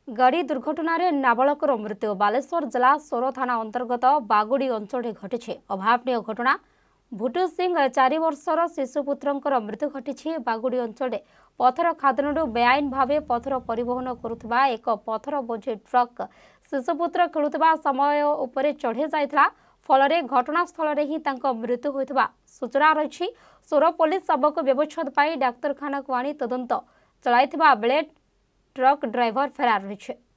गाड़ी दुर्घटना रे नाबालकर मृत्यु बालेश्वर जिला सोर थाना अंतर्गत बागुड़ी अंचल घटी अभावनीय घटना। भुटू सिंह 4 वर्षर शिशुपुत्र मृत्यु घटी बागुड़ी अंचल पथर खादन बेआईन भाव पथर परिवहन करुवा एक पथर बोझी ट्रक शिशुपुत्र खेलुवा समय उपर चढ़ी जाता फल घटनास्थल ही मृत्यु होता सूचना रही। सोर पुलिस शव को व्यवच्छेद डाक्तखाना को आनी तदंत चलाई बेले ट्रक ड्राइवर फेरार रही।